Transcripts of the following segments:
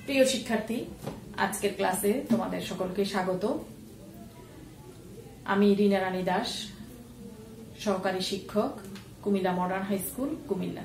প্রিয় শিক্ষার্থী, আজকের ক্লাসে তোমাদের সকলকে স্বাগত। আমি রিনা রানী দাস, সহকারী শিক্ষক, Comilla modern high school, Comilla.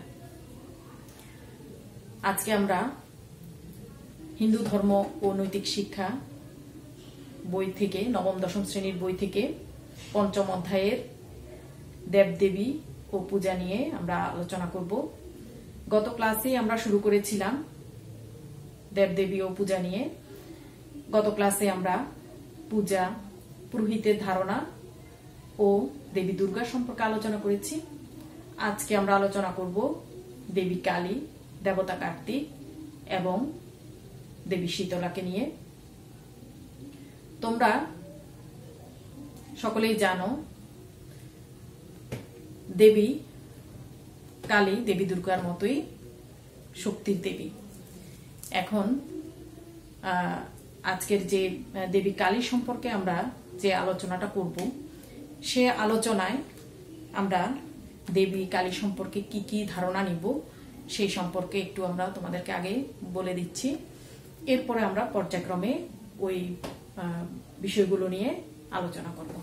আজকে আমরা হিন্দু ধর্ম ও নৈতিক শিক্ষা বই থেকে, নবম দশম শ্রেণীর বই থেকে পঞ্চম অধ্যায়ের দেবদেবী ও পূজা নিয়ে আমরা আলোচনা করব। গত ক্লাসে আমরা শুরু করেছিলাম দেবদেবী ও পূজা নিয়ে। গত ক্লাসে আমরা পূজা, পুরোহিতের ধারণা ও দেবী দুর্গা সম্পর্কে আলোচনা করেছি। আজকে আমরা আলোচনা করব দেবী কালী, দেবতা কার্তিক এবং দেবী শীতলাকে নিয়ে। তোমরা সকলেই জানো দেবী কালী দেবী দুর্গার মতোই শক্তির দেবী। এখন আজকের যে দেবী কালী সম্পর্কে আমরা যে আলোচনাটা করব, সে আলোচনায় আমরা দেবী কালী সম্পর্কে কি কি ধারণা নিব সেই সম্পর্কে একটু আমরা তোমাদেরকে আগে বলে দিচ্ছি। এরপরে আমরা পর্যায়ক্রমে ওই বিষয়গুলো নিয়ে আলোচনা করব।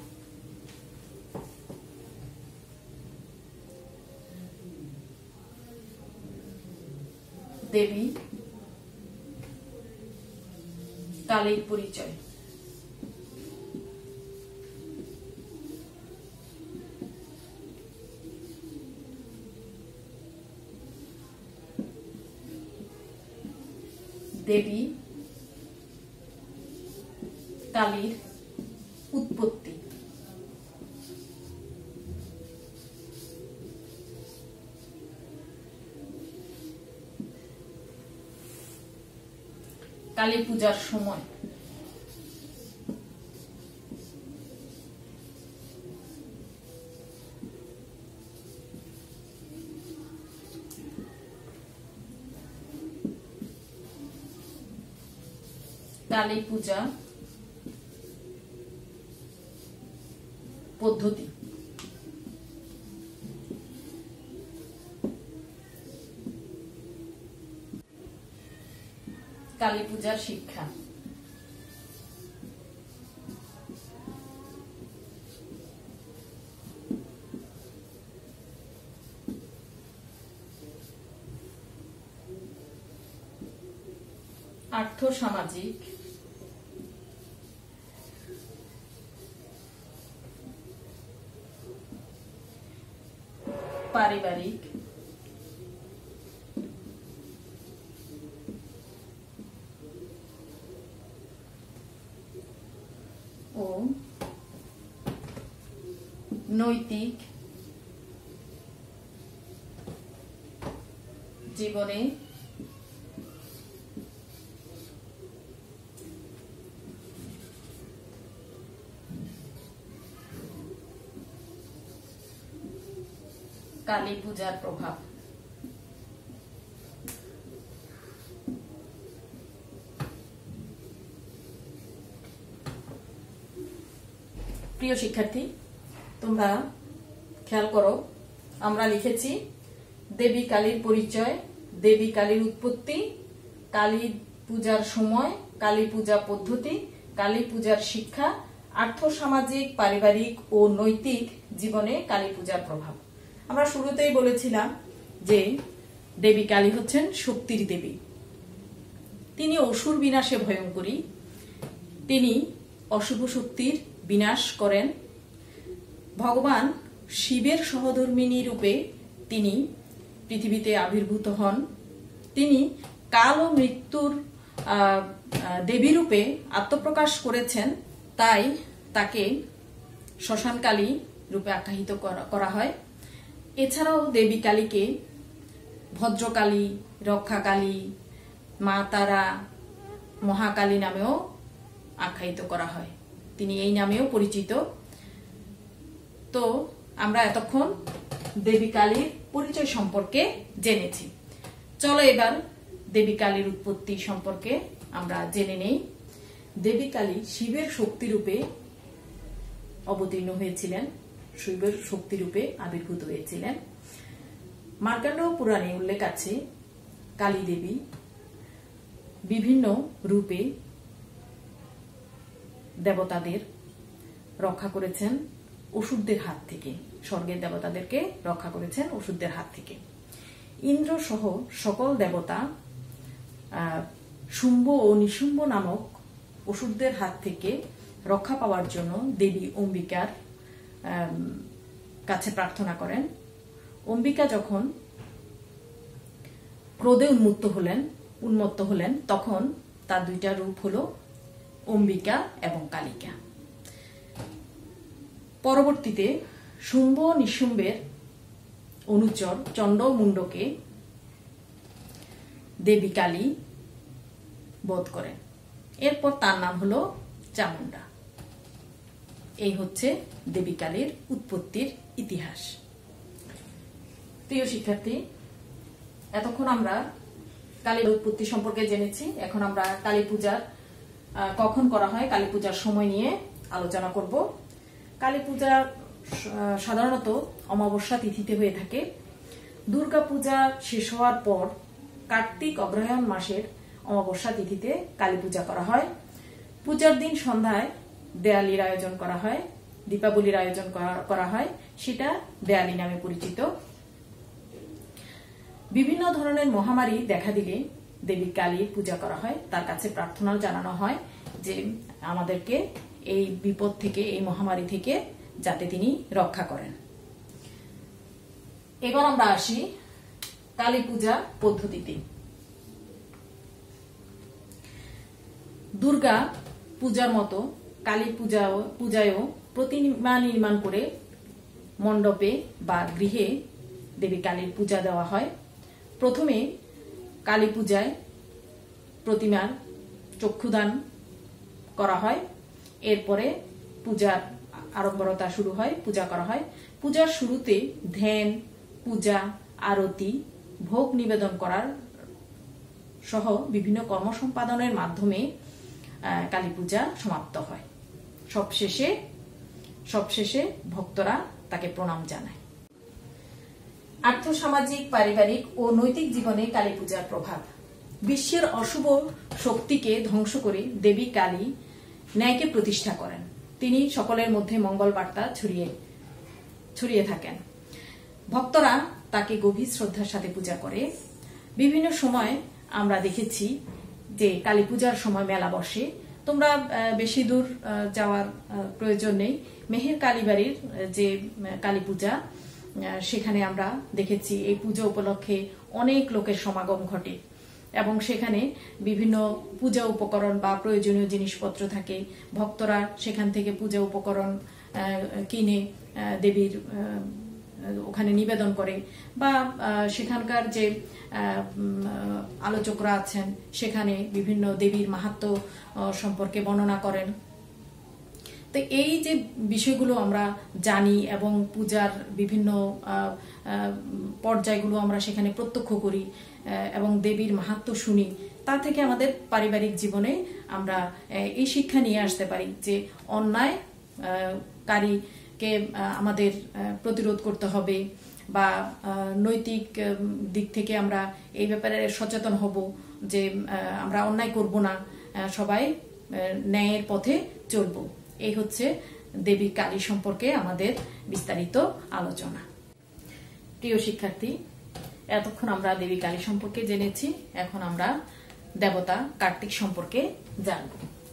দেবী কালীর পরিচয়। দেবী কালীর উৎপত্তি। কালী পূজার সময় কালী পূজা পদ্ধতি। কালী পূজার শিক্ষা। আর্থ-সামাজিক, পারিবারিক, ও নৈতিক জীবনে কালী পূজার প্রভাব। প্রিয় শিক্ষার্থী, তোমরা খেয়াল করো, আমরা লিখেছি দেবী কালীর পরিচয়, দেবী কালীর উৎপত্তি, কালী পূজার সময়, কালী পূজা পদ্ধতি, কালী পূজার শিক্ষা, আর্থ-সামাজিক, পারিবারিক ও নৈতিক জীবনে কালী পূজার প্রভাব। আমরা শুরুতেই বলেছিলাম যে দেবী কালী হচ্ছেন শক্তির দেবী। তিনি অসুর বিনাশে ভয়ঙ্করী। তিনি অশুভ শক্তির বিনাশ করেন। ভগবান শিবের সহধর্মিণী রূপে তিনি পৃথিবীতে আবির্ভূত হন। তিনি কাল ও মৃত্যুর দেবী রূপে আত্মপ্রকাশ করেছেন, তাই তাকে শ্মশানকালী রূপে আখ্যায়িত করা হয়। এছাড়াও দেবী কালীকে ভদ্রকালী, রক্ষাকালী, মা তারা, মহাকালী নামেও আখ্যায়িত করা হয়। তিনি এই নামেও পরিচিত। তো আমরা এতক্ষণ দেবী কালীর পরিচয় সম্পর্কে জেনেছি। চলো এবার দেবী কালীর উৎপত্তি সম্পর্কে আমরা জেনে নেই। দেবী কালী শিবের শক্তিরূপে অবতীর্ণ হয়েছিলেন, শিবের শক্তিরূপে আবির্ভূত হয়েছিলেন। মার্কণ্ড পুরাণে উল্লেখ আছে কালী দেবী বিভিন্ন রূপে দেবতাদের রক্ষা করেছেন অসুরদের হাত থেকে, স্বর্গের দেবতাদেরকে রক্ষা করেছেন অসুরদের হাত থেকে। ইন্দ্র সহ সকল দেবতা শুম্ভ ও নিশুম্ভ নামক অসুরদের হাত থেকে রক্ষা পাওয়ার জন্য দেবী অম্বিকার কাছে প্রার্থনা করেন। অম্বিকা যখন ক্রোধে উন্মত্ত হলেন তখন তার দুইটা রূপ হলো অম্বিকা এবং কালিকা। পরবর্তীতে শুম্ভ নিশুম্ভের অনুচর চণ্ড মুণ্ডকে দেবী কালী বধ করেন। এরপর তার নাম হলো চামুন্ডা। এই হচ্ছে দেবী কালীর উৎপত্তির ইতিহাস। প্রিয় শিক্ষার্থী, এতক্ষণ আমরা কালীর উৎপত্তি সম্পর্কে জেনেছি। এখন আমরা কালী পূজার কখন করা হয়, কালী পূজার সময় নিয়ে আলোচনা করব। কালী পূজা সাধারণত অমাবস্যা তিথিতে হয়ে থাকে। দুর্গা পূজা শেষ হওয়ার পর কার্তিক অগ্রহায়ণ মাসের অমাবস্যা তিথিতে কালী পূজা করা হয়। পূজার দিন সন্ধ্যায় দেয়ালির আয়োজন করা হয়, দীপাবলির আয়োজন করা হয়, সেটা দেয়ালি নামে পরিচিত। বিভিন্ন ধরনের মহামারী দেখা দিলে দেবী কালীর পূজা করা হয়, তার কাছে প্রার্থনা জানানো হয় যে আমাদেরকে এই বিপদ থেকে, এই মহামারী থেকে যাতে তিনি রক্ষা করেন। এবার আমরা আসি কালী পূজা পদ্ধতিতে। দুর্গা পূজার মতো কালী পূজায়ও প্রতিমা নির্মাণ করে মণ্ডপে বা গৃহে দেবী কালীর পূজা দেওয়া হয়। প্রথমে কালী পূজায় প্রতিমার চক্ষুদান করা হয়, এরপরে পূজার আড়ম্বরতা শুরু হয়, পূজা করা হয়। পূজার শুরুতে ধ্যান, পূজা, আরতি, ভোগ নিবেদন করার সহ বিভিন্ন কর্ম সম্পাদনের মাধ্যমে কালী পূজা সমাপ্ত হয়। সবশেষে ভক্তরা তাকে প্রণাম জানায়। আর্থসামাজিক, পারিবারিক ও নৈতিক জীবনে কালী পূজার প্রভাব। বিশ্বের অশুভ শক্তিকে ধ্বংস করে দেবী কালী ন্যায়কে প্রতিষ্ঠা করেন। তিনি সকলের মধ্যে মঙ্গল বার্তা ছড়িয়ে থাকেন। ভক্তরা তাকে গভীর শ্রদ্ধার সাথে পূজা করে। বিভিন্ন সময় আমরা দেখেছি যে কালী পূজার সময় মেলা বসে। তোমরা বেশি দূর যাওয়ার প্রয়োজন নেই। মেহের কালীবাড়ির যে কালী পূজা, সেখানে আমরা দেখেছি এই পূজা উপলক্ষে অনেক লোকের সমাগম ঘটে এবং সেখানে বিভিন্ন পূজা উপকরণ বা প্রয়োজনীয় জিনিসপত্র থাকে। ভক্তরা সেখান থেকে পূজা উপকরণ কিনে দেবীর ওখানে নিবেদন করে, বা সেখানকার যে আলোচকরা আছেন সেখানে বিভিন্ন দেবীর মাহাত্ম্য সম্পর্কে বর্ণনা করেন। তো এই যে বিষয়গুলো আমরা জানি এবং পূজার বিভিন্ন পর্যায়গুলো আমরা সেখানে প্রত্যক্ষ করি এবং দেবীর মাহাত্ম্য শুনি, তা থেকে আমাদের পারিবারিক জীবনে আমরা এই শিক্ষা নিয়ে আসতে পারি যে অন্যায়কারীকে আমাদের প্রতিরোধ করতে হবে, বা নৈতিক দিক থেকে আমরা এই ব্যাপারে সচেতন হব যে আমরা অন্যায় করব না, সবাই ন্যায়ের পথে চলব। এই হচ্ছে দেবী কালী সম্পর্কে আমাদের বিস্তারিত আলোচনা। প্রিয় শিক্ষার্থী, এতক্ষণ আমরা দেবী কালী সম্পর্কে জেনেছি। এখন আমরা দেবতা কার্তিক সম্পর্কে জানব।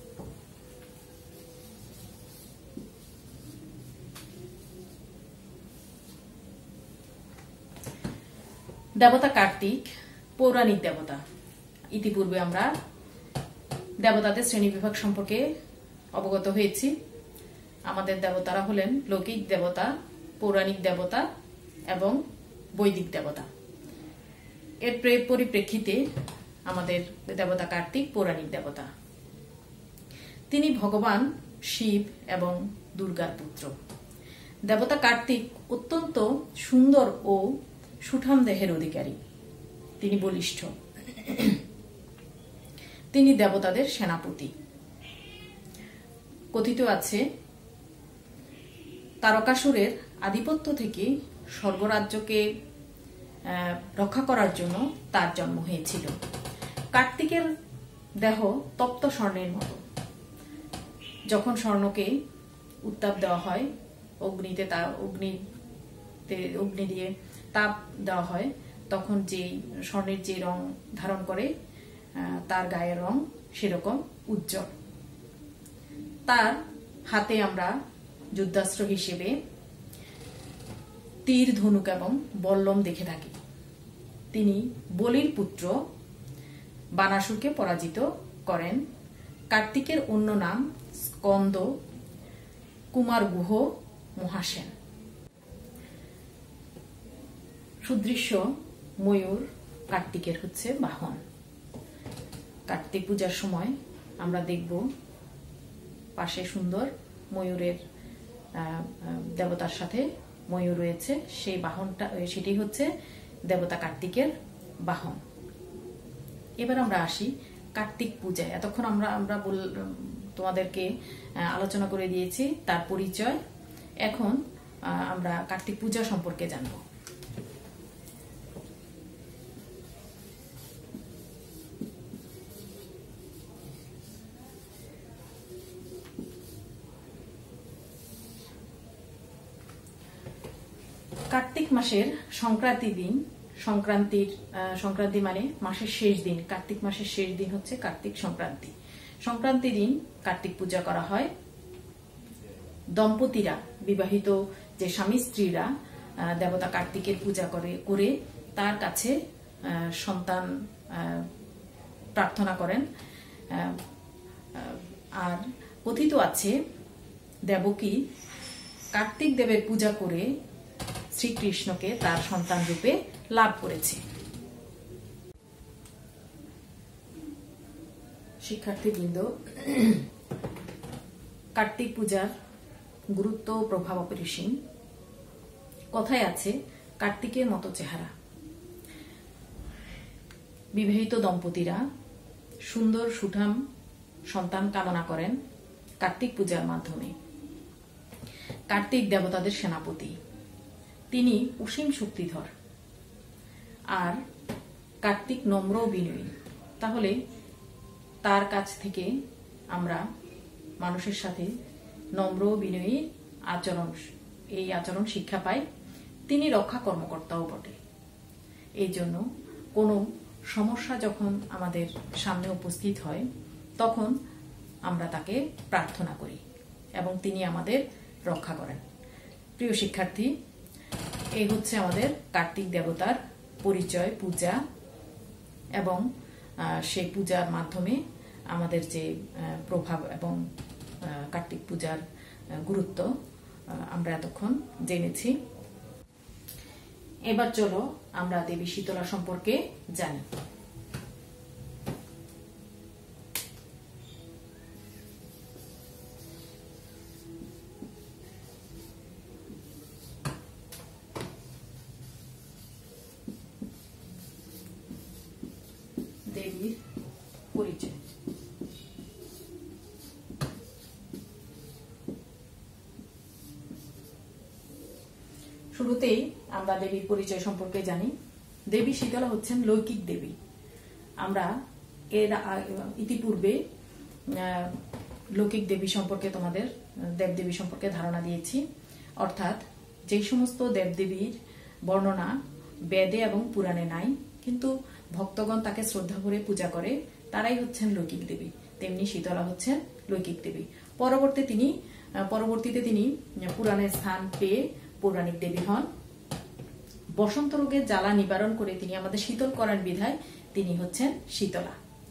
দেবতা কার্তিক পৌরাণিক দেবতা। ইতিপূর্বে আমরা দেবতাদের শ্রেণীবিভাগ সম্পর্কে অবগত হয়েছি। আমাদের দেবতারা হলেন লৌকিক দেবতা, পৌরাণিক দেবতা এবং বৈদিক দেবতা। এর পরিপ্রেক্ষিতে আমাদের দেবতা কার্তিক পৌরাণিক দেবতা। তিনি ভগবান শিব এবং দুর্গার পুত্র। দেবতা কার্তিক অত্যন্ত সুন্দর ও সুঠাম দেহের অধিকারী। তিনি বলিষ্ঠ। তিনি দেবতাদের সেনাপতি। কথিত আছে তারকাসুরের আধিপত্য থেকে স্বর্গরাজ্যকে রক্ষা করার জন্য তার জন্ম হয়েছিল। কার্তিকের দেহ তপ্ত স্বর্ণের মতো। যখন স্বর্ণকে উত্তাপ দেওয়া হয়, অগ্নি দিয়ে তাপ দেওয়া হয়, তখন যে স্বর্ণের যে রং ধারণ করে তার গায়ের রং সেরকম উজ্জ্বল। তার হাতে আমরা যুদ্ধাস্ত্র হিসেবে তীর, ধনুক এবং বল্লম দেখে থাকি। তিনি বলির পুত্র বানাসুরকে পরাজিত করেন। কার্তিকের অন্য নাম স্কন্দ, কুমারগুহ, মহাসেন। সুদৃশ্য ময়ূর কার্তিকের হচ্ছে বাহন। কার্তিক পূজার সময় আমরা দেখব পাশে সুন্দর ময়ূরের দেবতার সাথে ময়ূর রয়েছে, সেই বাহনটা সেটি হচ্ছে দেবতা কার্তিকের বাহন। এবার আমরা আসি কার্তিক পূজায়। এতক্ষণ আমরা তোমাদেরকে আলোচনা করে দিয়েছি তার পরিচয়। এখন আমরা কার্তিক পূজা সম্পর্কে জানব। কার্তিক মাসের সংক্রান্তি দিন, সংক্রান্তি মানে মাসের শেষ দিন, কার্তিক মাসের শেষ দিন হচ্ছে কার্তিক সংক্রান্তি। সংক্রান্তি দিন কার্তিক পূজা করা হয়। দম্পতিরা, বিবাহিত যে স্বামী স্ত্রীরা দেবতা কার্তিকের পূজা করে তার কাছে সন্তান প্রার্থনা করেন। আর কথিত আছে দেবকী কার্তিক দেবের পূজা করে শ্রীকৃষ্ণকে তার সন্তান রূপে লাভ করেছে। শিক্ষার্থীবৃন্দ, কার্তিক পূজার গুরুত্ব ও প্রভাব অপরিসীম। কথায় আছে কার্তিকের মতো চেহারা। বিবাহিত দম্পতিরা সুন্দর সুঠাম সন্তান কামনা করেন কার্তিক পূজার মাধ্যমে। কার্তিক দেবতাদের সেনাপতি, তিনি অসীম শক্তিধর। আর কার্তিক নম্র ও বিনয়ী। তাহলে তার কাছ থেকে আমরা মানুষের সাথে নম্র বিনয়ী আচরণ শিক্ষা পাই। তিনি রক্ষা কর্মকর্তাও বটে। এই জন্য কোনো সমস্যা যখন আমাদের সামনে উপস্থিত হয় তখন আমরা তাকে প্রার্থনা করি এবং তিনি আমাদের রক্ষা করেন। প্রিয় শিক্ষার্থী, এই হচ্ছে আমাদের কার্তিক দেবতার পরিচয়, পূজা, এবং সেই পূজার মাধ্যমে আমাদের যে প্রভাব এবং কার্তিক পূজার গুরুত্ব আমরা এতক্ষণ জেনেছি। এবার চলো আমরা দেবী শীতলা সম্পর্কে জানি। দেবীর পরিচয়। শুরুতেই আমরা দেবীর পরিচয় সম্পর্কে জানি। দেবী শীতলা হচ্ছেন লৌকিক দেবী। আমরা এর ইতিপূর্বে লৌকিক দেবী সম্পর্কে তোমাদের দেবদেবী সম্পর্কে ধারণা দিয়েছি। অর্থাৎ যে সমস্ত দেবদেবীর বর্ণনা বেদে এবং পুরাণে নাই, কিন্তু ভক্তগণ তাকে শ্রদ্ধা করে পূজা করে, তারাই হচ্ছেন লৌকিক দেবী। তেমনি শীতলা হচ্ছেন লৌকিক দেবী। পরবর্তীতে তিনি পুরাণের স্থান পেয়ে পৌরাণিক দেবী হন। বসন্ত রোগের জ্বালা নিবারণ করে তিনি আমাদের শীতল করেন বিধায় তিনি হচ্ছেন শীতলা।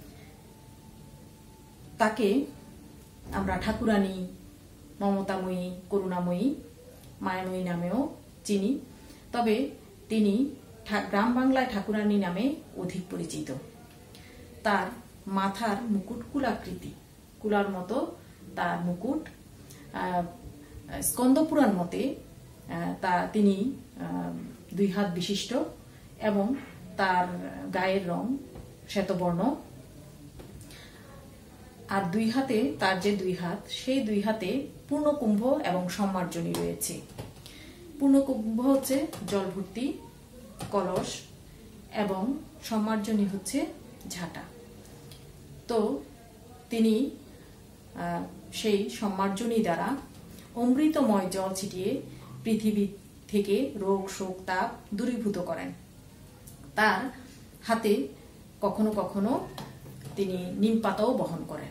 তাকে আমরা ঠাকুরানী, মমতাময়ী, করুণাময়ী, মায়াময়ী নামেও চিনি। তবে তিনি গ্রাম বাংলায় ঠাকুরানী নামে অধিক পরিচিত। তার মাথার মুকুট কুলাকৃতি, কুলার মতো তার মুকুট। স্কন্দপুরাণ মতে তিনি 2 হাত বিশিষ্ট এবং তার গায়ের রং শ্বেতবর্ণ। আর 2 হাতে, তার যে 2 হাত, সেই 2 হাতে পূর্ণকুম্ভ এবং সম্মার্জনী রয়েছে। পূর্ণকুম্ভ হচ্ছে জল ভর্তি কলস এবং সম্মার্জনী হচ্ছে ঝাঁটা। তো তিনি সেই সম্মার্জনী দ্বারা অমৃতময় জল ছিটিয়ে পৃথিবী থেকে রোগ শোক তাপ দূরীভূত করেন। তার হাতে কখনো কখনো তিনি নিম পাতাও বহন করেন।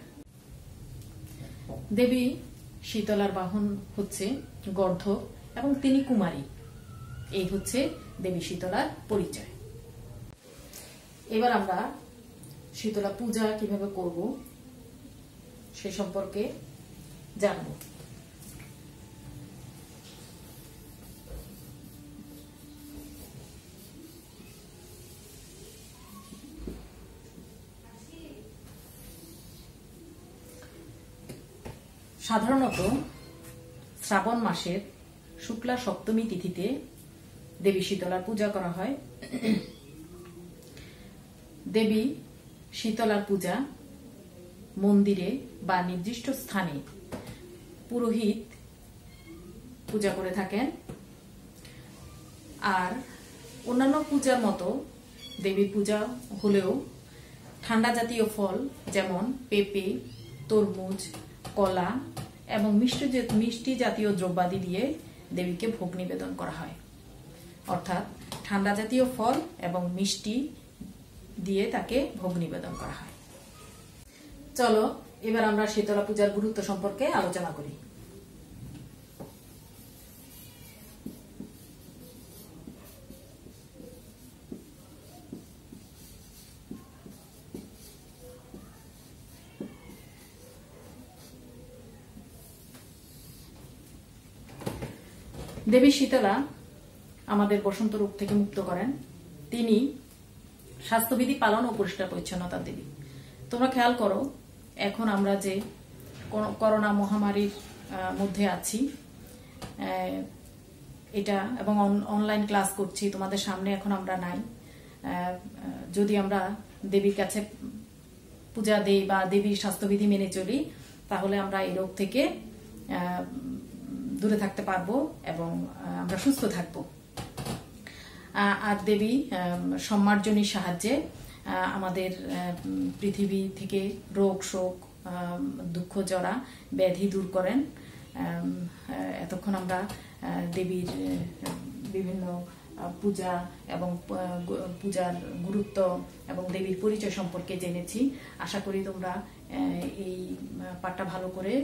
দেবী শীতলার বাহন হচ্ছে গর্ধব এবং তিনি কুমারী। এই হচ্ছে দেবী শীতলার পরিচয়। এবার আমরা শীতলা পূজা কিভাবে করব সে সম্পর্কে জানব। সাধারণত শ্রাবণ মাসের শুক্লা সপ্তমী তিথিতে দেবী শীতলার পূজা করা হয়। দেবী শীতলার পূজা মন্দিরে বা নির্দিষ্ট স্থানে পুরোহিত পূজা করে থাকেন। আর অন্যান্য পূজার মতো দেবীর পূজা হলেও ঠান্ডা জাতীয় ফল যেমন পেঁপে, তরমুজ, কলা এবং মিষ্টি জাতীয় দ্রব্যাদি দিয়ে দেবীকে ভোগ নিবেদন করা হয়। অর্থাৎ ঠান্ডা জাতীয় ফল এবং মিষ্টি দিয়ে তাকে ভোগ নিবেদন করা হয়। চলো এবার আমরা শীতলা পূজার গুরুত্ব সম্পর্কে আলোচনা করি। দেবী শীতলা আমাদের বসন্ত রোগ থেকে মুক্ত করেন। তিনি স্বাস্থ্যবিধি পালন ও পরিষ্কার পরিচ্ছন্নতার দেবী। তোমরা খেয়াল করো, এখন আমরা যে করোনা মহামারীর মধ্যে আছি, এটা এবং অনলাইন ক্লাস করছি, তোমাদের সামনে এখন আমরা নাই। যদি আমরা দেবীর কাছে পূজা দেই বা দেবীর স্বাস্থ্যবিধি মেনে চলি, তাহলে আমরা এই রোগ থেকে দূরে থাকতে পারবো এবং আমরা সুস্থ থাকবো। আর দেবী সম্মার্জনীর সাহায্যে আমাদের পৃথিবী থেকে রোগ শোক দুঃখ জরা ব্যাধি দূর করেন। এতক্ষণ আমরা দেবীর বিভিন্ন পূজা এবং পূজার গুরুত্ব এবং দেবীর পরিচয় সম্পর্কে জেনেছি। আশা করি তোমরা এই পাঠটা ভালো করে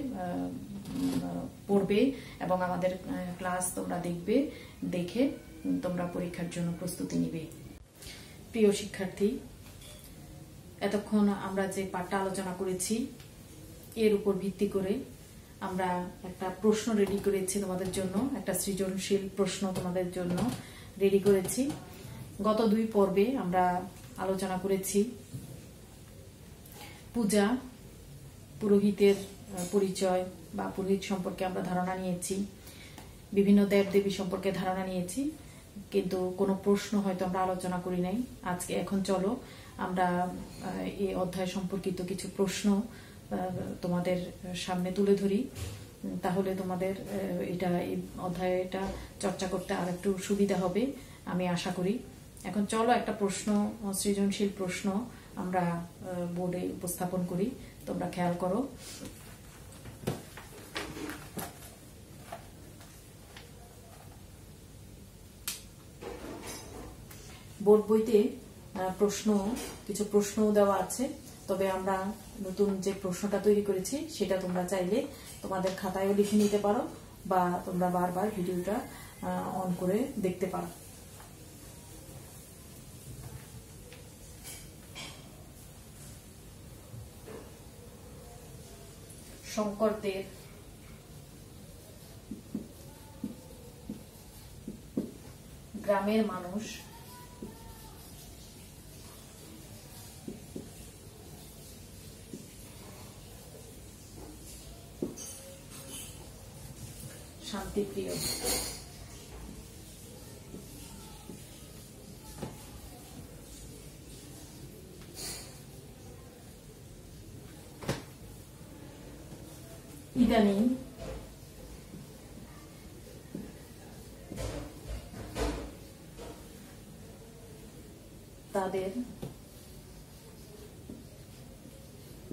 পড়বে এবং আমাদের ক্লাস তোমরা দেখবে, দেখে তোমরা পরীক্ষার জন্য প্রস্তুতি নিবে। প্রিয় শিক্ষার্থী, এতক্ষণ আমরা যে পাঠটা আলোচনা করেছি এর উপর ভিত্তি করে আমরা একটা প্রশ্ন রেডি করেছি তোমাদের জন্য, একটা সৃজনশীল প্রশ্ন তোমাদের জন্য রেডি করেছি। গত 2 পর্বে আমরা আলোচনা করেছি পূজা, পুরোহিতের পরিচয় বা পুরোহিত সম্পর্কে আমরা ধারণা নিয়েছি, বিভিন্ন দেবদেবী সম্পর্কে ধারণা নিয়েছি, কিন্তু কোনো প্রশ্ন হয়তো আমরা আলোচনা করি নাই। আজকে এখন চলো আমরা এই অধ্যায় সম্পর্কিত কিছু প্রশ্ন তোমাদের সামনে তুলে ধরি, তাহলে তোমাদের এই অধ্যায়টা চর্চা করতে আর একটু সুবিধা হবে আমি আশা করি। এখন চলো একটা প্রশ্ন, সৃজনশীল প্রশ্ন আমরা বোর্ডে উপস্থাপন করি, তোমরা খেয়াল করো। বোর্ড বইতে কিছু প্রশ্ন দেওয়া আছে, তবে আমরা নতুন যে প্রশ্নটা তৈরি করেছি সেটা তোমরা চাইলে তোমাদের খাতায়ও লিখে নিতে পারো বা তোমরা বারবার ভিডিওটা অন করে দেখতে পারো। শঙ্করদের গ্রামের মানুষ শান্তিপ্রিয়। ইদানিং তাদের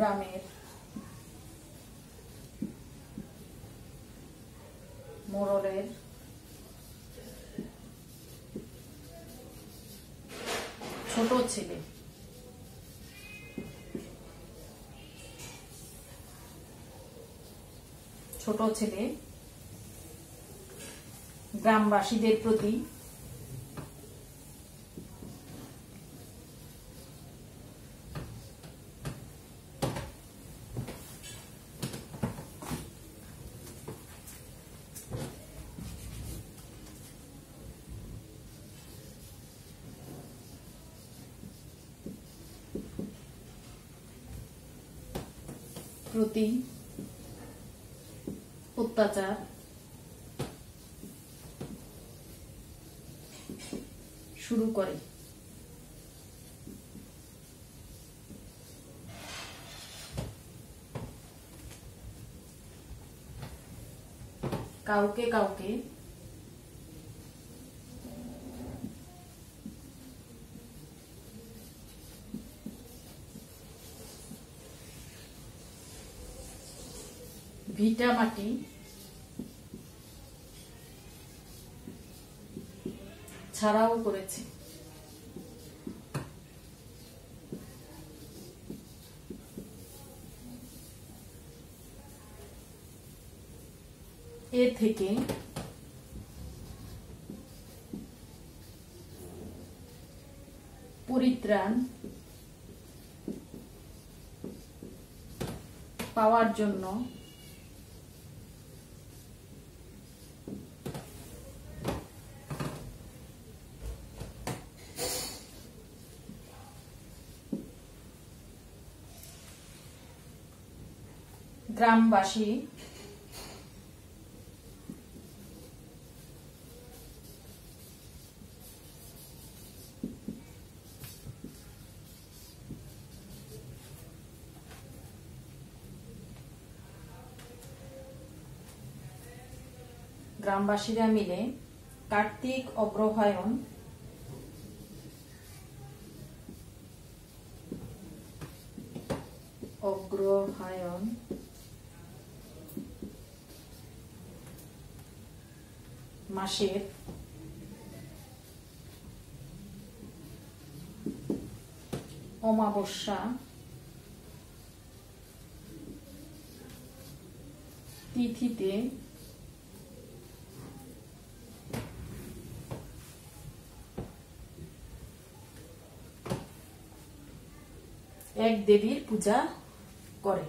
গ্রামের মোড়লের ছোট ছেলে গ্রামবাসীদের প্রতি অত্যাচার শুরু করে। কাউকে কাউকে ভিটামাটি ছাড়াও করেছে। এ থেকে পরিত্রাণ পাওয়ার জন্য গ্রামবাসী গ্রামবাসীরা মিলে কার্তিক অগ্রহায়ণ মাসের অমাবস্যা তিথিতে এক দেবীর পূজা করে।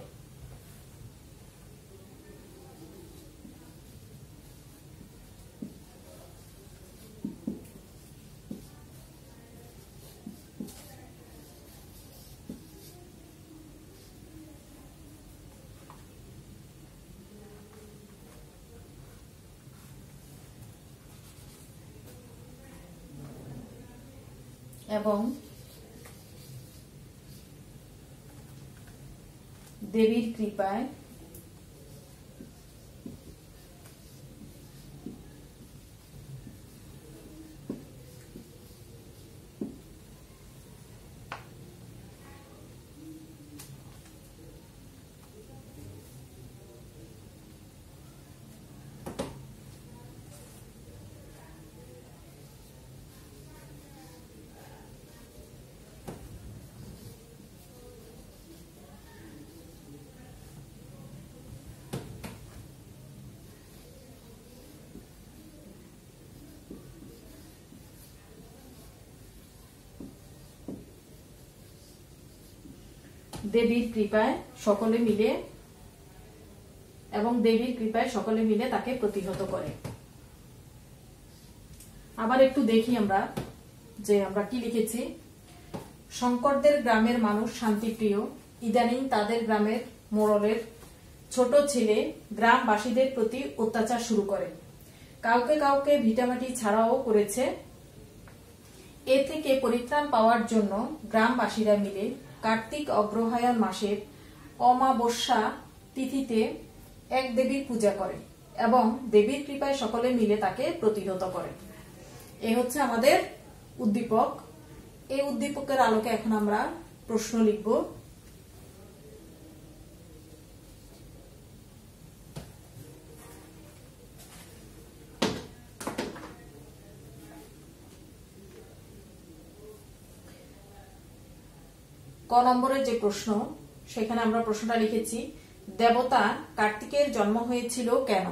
এবং দেবীর কৃপায় দেবীর কৃপায় সকলে মিলে তাকে প্রতিহত করে। আবার একটু দেখি আমরা কি লিখেছি। শঙ্করদের গ্রামের মানুষ শান্তিপ্রিয়, ইদানিং তাদের গ্রামের মোড়লের ছোট ছেলে গ্রামবাসীদের প্রতি অত্যাচার শুরু করে, কাউকে কাউকে ভিটামাটি ছাড়াও করেছে। এ থেকে পরিত্রাণ পাওয়ার জন্য গ্রামবাসীরা মিলে কার্তিক অগ্রহায়ণ মাসের অমাবস্যা তিথিতে এক দেবীর পূজা করে এবং দেবীর কৃপায় সকলে মিলে তাকে প্রতিহত করে। এই হচ্ছে আমাদের উদ্দীপক। এই উদ্দীপকের আলোকে এখন আমরা প্রশ্ন লিখব। নম্বরের যে প্রশ্ন, সেখানে আমরা প্রশ্নটা লিখেছি, দেবতা কার্তিকের জন্ম হয়েছিল কেন?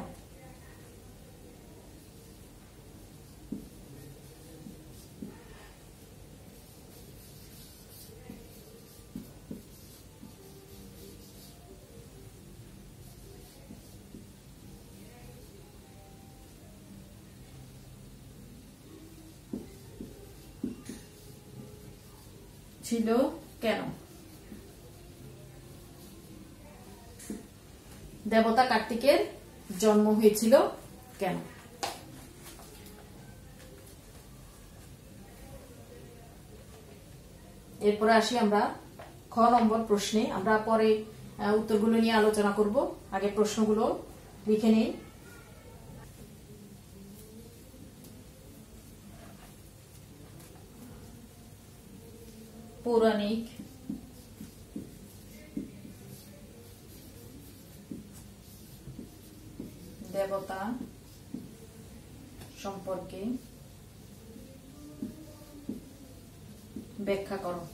ছিল কেন? দেবতা কার্তিকের জন্ম হয়েছিল কেন? এরপরে আসি আমরা খ নম্বর প্রশ্নে। আমরা পরে উত্তরগুলো নিয়ে আলোচনা করব, আগে প্রশ্নগুলো লিখে নিই। পৌরাণিক দেবতা সম্পর্কে ব্যাখ্যা করো।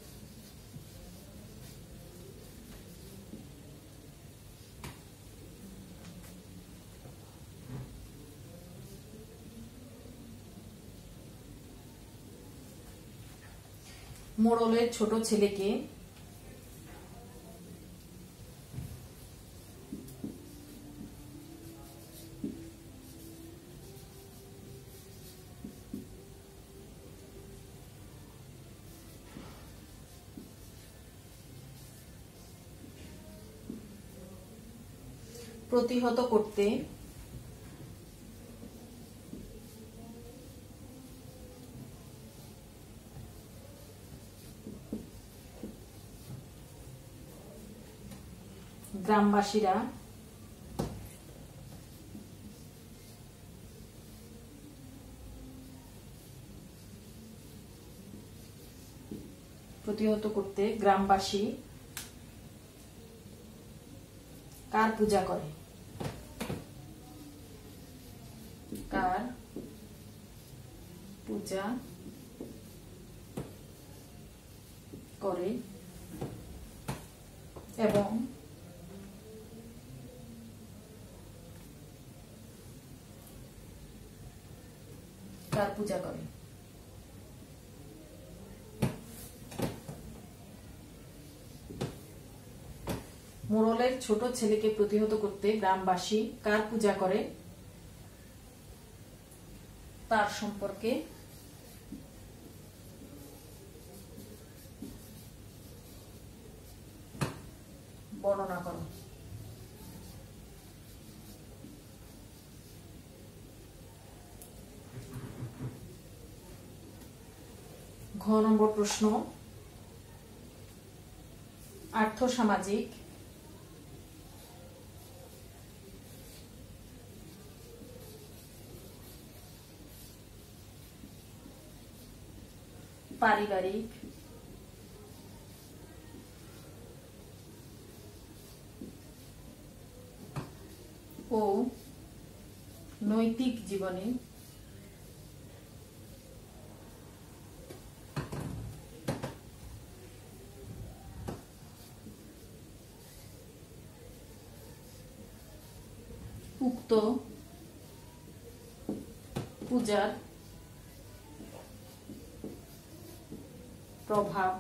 মোড়লের ছোট ছেলেকে প্রতিহত করতে গ্রামবাসীরা কার পূজা করে? কার পূজা করে এবং কার পূজা করে? মোড়লের ছোট ছেলেকে প্রতিহত করতে গ্রামবাসী কার পূজা করে তার সম্পর্কে বর্ণনা করো। ঘ নম্বর প্রশ্ন, আর্থসামাজিক পারিবারিক ও নৈতিক জীবনে উক্ত পূজার প্রভাব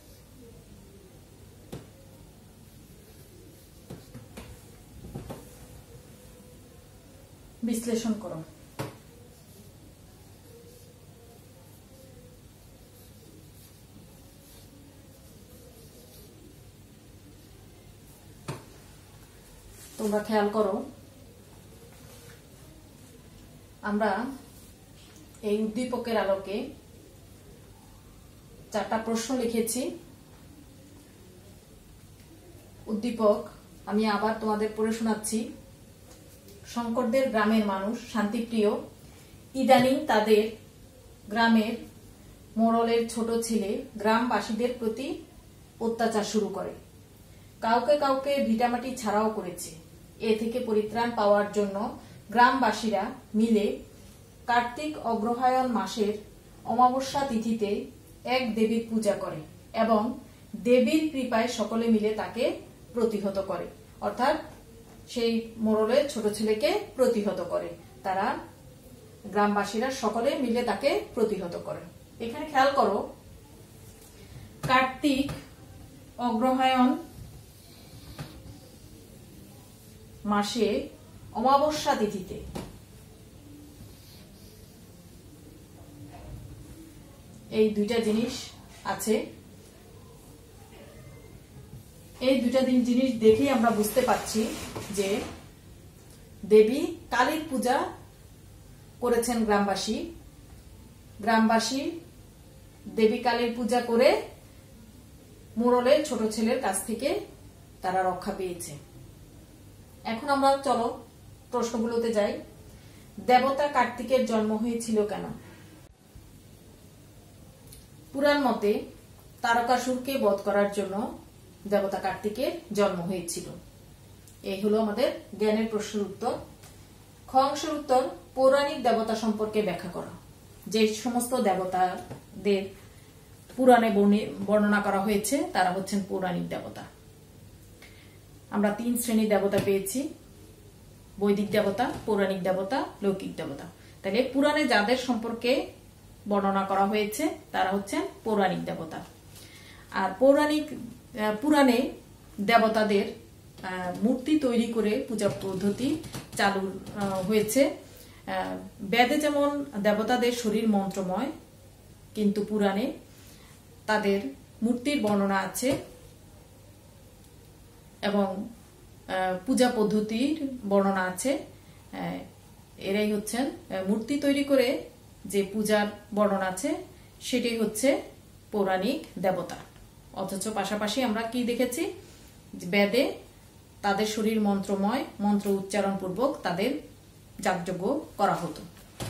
বিশ্লেষণ করো। তোমরা খেয়াল করো, আমরা এই উদ্দীপকের আলোকে 4টা প্রশ্ন লিখেছি। উদ্দীপক আমি আবার তোমাদের পড়ে শোনাচ্ছি। শঙ্করদের গ্রামের মানুষ শান্তিপ্রিয়। ইদানিং তাদের গ্রামের মোড়লের ছোট ছেলে গ্রামবাসীদের প্রতি অত্যাচার শুরু করে, কাউকে কাউকে ভিটামাটি ছাড়াও করেছে। এ থেকে পরিত্রাণ পাওয়ার জন্য গ্রামবাসীরা মিলে কার্তিক অগ্রহায়ণ মাসের অমাবস্যা তিথিতে এক দেবীর পূজা করে এবং দেবীর কৃপায় সকলে মিলে তাকে প্রতিহত করে, অর্থাৎ সেই মোড়লের ছোট ছেলেকে প্রতিহত করে। তারা গ্রামবাসীরা সকলে মিলে তাকে প্রতিহত করে। এখানে খেয়াল করো, কার্তিক অগ্রহায়ণ মাসে অমাবস্যা তিথিতে এই দুইটা জিনিস আছে। এই দুইটা জিনিস দেখেই আমরা বুঝতে পারছি যে দেবী কালীর পূজা করেছেন গ্রামবাসী দেবী কালীর পূজা করে মোড়লের ছোট ছেলের কাছ থেকে তারা রক্ষা পেয়েছে। এখন আমরা চলো প্রশ্নগুলোতে যাই। দেবতা কার্তিকের জন্ম হয়েছিল কেন? পুরাণ মতে তারকাসুরকে বধ করার জন্য দেবতা কার্তিকের জন্ম হয়েছিল। এই হলো আমাদের জ্ঞানের প্রশ্নের উত্তর। খ অংশের উত্তর, পৌরাণিক দেবতা সম্পর্কে ব্যাখ্যা করা। যে সমস্ত দেবতাদের পুরাণে বর্ণনা করা হয়েছে তারা হচ্ছেন পৌরাণিক দেবতা। আমরা 3 শ্রেণীর দেবতা পেয়েছি, বৈদিক দেবতা, পৌরাণিক দেবতা, লৌকিক দেবতা। তাহলে পুরাণে যাদের সম্পর্কে বর্ণনা করা হয়েছে তারা হচ্ছেন পৌরাণিক দেবতা। আর পুরাণে দেবতাদের মূর্তি তৈরি করে পূজা পদ্ধতি চালু হয়েছে। বেদে যেমন দেবতাদের শরীর মন্ত্রময়, কিন্তু পুরাণে তাদের মূর্তির বর্ণনা আছে এবং পূজা পদ্ধতির বর্ণনা আছে। এরাই হচ্ছেন মূর্তি তৈরি করে যে পূজার বর্ণনা আছে সেটাই হচ্ছে পৌরাণিক দেবতা। অথচ পাশাপাশি আমরা কি দেখেছি, বেদে তাদের শরীর মন্ত্রময়, মন্ত্র উচ্চারণ পূর্বক তাদের যাগযজ্ঞ করা হতো।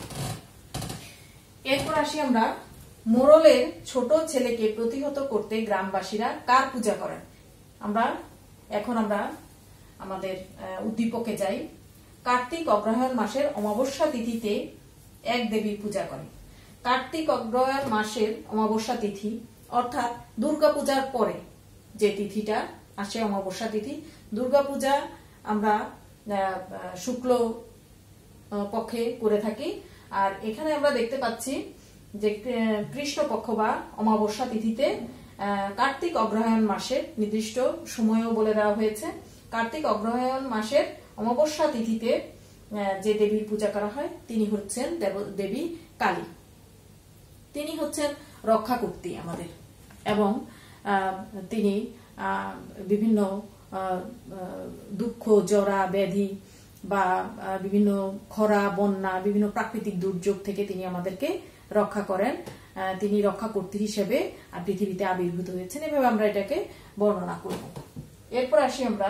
এরপর আসি আমরা মোড়লের ছোট ছেলেকে প্রতিহত করতে গ্রামবাসীরা কার পূজা করেন। এখন আমরা আমাদের উদ্দীপকে যাই। কার্তিক অগ্রহায়ণ মাসের অমাবস্যা তিথিতে এক দেবীর পূজা করে। কার্তিক অগ্রহায়ণ মাসের অমাবস্যা তিথি অর্থাৎ দুর্গাপূজার পরে যে তিথিটা আসে অমাবস্যা তিথি। দুর্গাপূজা আমরা শুক্ল পক্ষে করে থাকি, আর এখানে আমরা দেখতে পাচ্ছি যে কৃষ্ণপক্ষ বা অমাবস্যা তিথিতে কার্তিক অগ্রহায়ণ মাসের নির্দিষ্ট সময়ও বলে দেওয়া হয়েছে। কার্তিক অগ্রহায়ণ মাসের অমাবস্যা তিথিতে যে দেবীর পূজা করা হয় তিনি হচ্ছেন দেবী কালী। তিনি হচ্ছেন রক্ষাকর্ত্রী আমাদের, এবং তিনি বিভিন্ন দুঃখ, জরা, ব্যাধি বা বিভিন্ন খরা, বন্যা, বিভিন্ন প্রাকৃতিক দুর্যোগ থেকে তিনি আমাদেরকে রক্ষা করেন। তিনি রক্ষাকর্ত্রী হিসেবে পৃথিবীতে আবির্ভূত হয়েছেন। এভাবে আমরা এটাকে বর্ণনা করব। এরপর আসি আমরা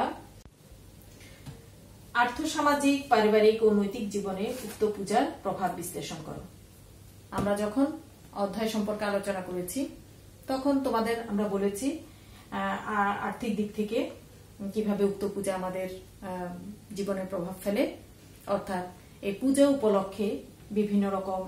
আর্থসামাজিক, পারিবারিক ও নৈতিক জীবনে উক্ত পূজার প্রভাব বিশ্লেষণ করো। আমরা যখন অধ্যায় সম্পর্কে আলোচনা করেছি তখন তোমাদের আমরা বলেছি আর্থিক দিক থেকে কিভাবে উক্ত পূজা আমাদের জীবনে প্রভাব ফেলে। অর্থাৎ এই পূজা উপলক্ষে বিভিন্ন রকম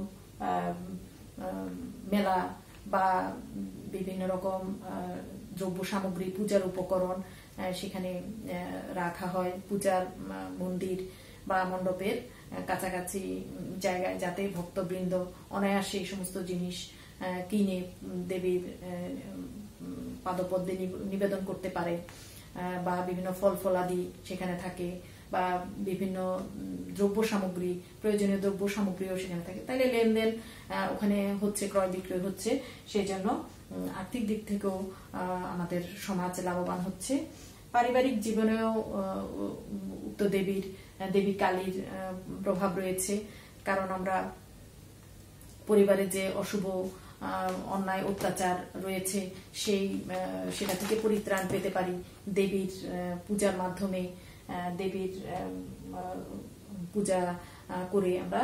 মেলা বা বিভিন্ন রকম দ্রব্য সামগ্রী, পূজার উপকরণ সেখানে রাখা হয় পূজার মন্দির বা মণ্ডপের কাছাকাছি জায়গায়, যাতে ভক্তবৃন্দ অনায়াসে এই সমস্ত জিনিস কিনে দেবীর পাদপদ্মে নিবেদন করতে পারে, বা বিভিন্ন ফল ফলাদি সেখানে থাকে, বা বিভিন্ন দ্রব্য সামগ্রী, প্রয়োজনীয় দ্রব্য সামগ্রীও সেখানে থাকে। তাইলে লেনদেন ওখানে হচ্ছে, ক্রয় বিক্রয় হচ্ছে, সেই জন্য আর্থিক দিক থেকেও আমাদের সমাজ লাভবান হচ্ছে। পারিবারিক জীবনেও উক্ত দেবী কালীর প্রভাব রয়েছে, কারণ আমরা পরিবারে যে অশুভ অন্যায় অত্যাচার রয়েছে সেটা থেকে পরিত্রাণ পেতে পারি দেবীর পূজার মাধ্যমে। দেবীর পূজা করে আমরা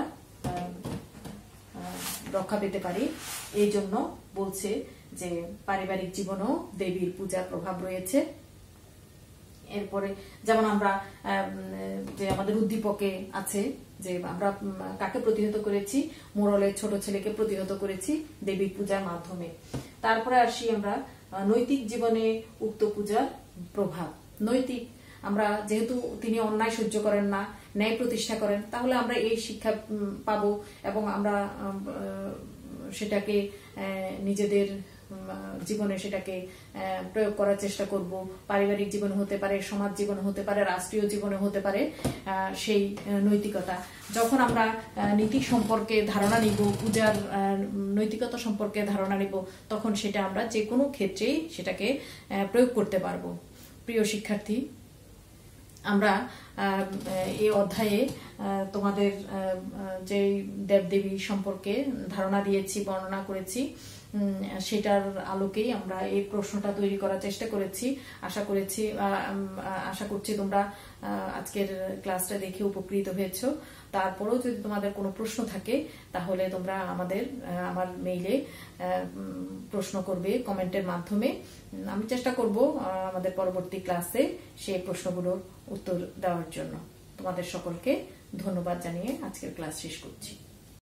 রক্ষা পেতে পারি। এই জন্য বলছে যে পারিবারিক জীবনেও দেবীর পূজার প্রভাব রয়েছে। এরপরে যেমন আমরা যে আমাদের উদ্দীপকে আছে যে আমরা কাকে প্রতিহত করেছি, মোড়লের ছোট ছেলেকে প্রতিহত করেছি দেবীর পূজার মাধ্যমে। তারপরে আসি আমরা নৈতিক জীবনে উক্ত পূজার প্রভাব। নৈতিক, আমরা যেহেতু তিনি অন্যায় সহ্য করেন না, ন্যায় প্রতিষ্ঠা করেন, তাহলে আমরা এই শিক্ষা পাবো এবং আমরা সেটাকে নিজেদের জীবনে সেটাকে প্রয়োগ করার চেষ্টা করব। পারিবারিক জীবনে হতে পারে, সমাজ জীবনে হতে পারে, রাষ্ট্রীয় জীবনে হতে পারে। সেই নৈতিকতা যখন আমরা নীতি সম্পর্কে ধারণা নিব, পূজার নৈতিকতা সম্পর্কে ধারণা নিব, তখন সেটা আমরা যে কোনো ক্ষেত্রেই সেটাকে প্রয়োগ করতে পারবো। প্রিয় শিক্ষার্থী, আমরা এই অধ্যায়ে তোমাদের যে দেবদেবী সম্পর্কে ধারণা দিয়েছি, বর্ণনা করেছি, সেটার আলোকেই আমরা এই প্রশ্নটা তৈরি করার চেষ্টা করেছি। আশা করছি তোমরা আজকের ক্লাসটা দেখে উপকৃত হয়েছো। তারপরেও যদি তোমাদের কোনো প্রশ্ন থাকে তাহলে তোমরা আমার মেইলে প্রশ্ন করবে কমেন্টের মাধ্যমে। আমি চেষ্টা করব আমাদের পরবর্তী ক্লাসে সেই প্রশ্নগুলোর উত্তর দেওয়ার জন্য। তোমাদের সকলকে ধন্যবাদ জানিয়ে আজকের ক্লাস শেষ করছি।